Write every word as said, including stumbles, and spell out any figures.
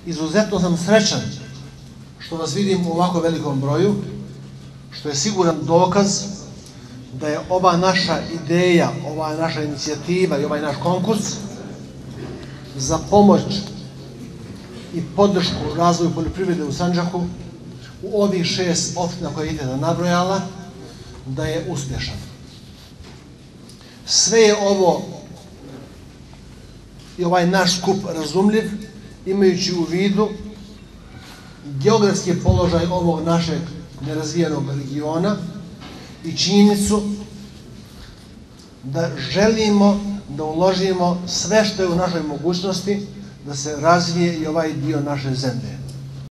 izuzetno sam srećan što vas vidim u ovako velikom broju, što je siguran dokaz da je ova naša ideja, ova naša inicijativa i ovaj naš konkurs za pomoć i podršku razvoju poljoprivrede u Sandžaku u ovih šest opština koje je Iveta nabrojala, da je uspješan. Sve je ovo i ovaj naš skup razumljiv, imajući u vidu geografski položaj ovog našeg nerazvijenog regiona i činjenicu da želimo da uložimo sve što je u našoj mogućnosti da se razvije i ovaj dio naše zemlje.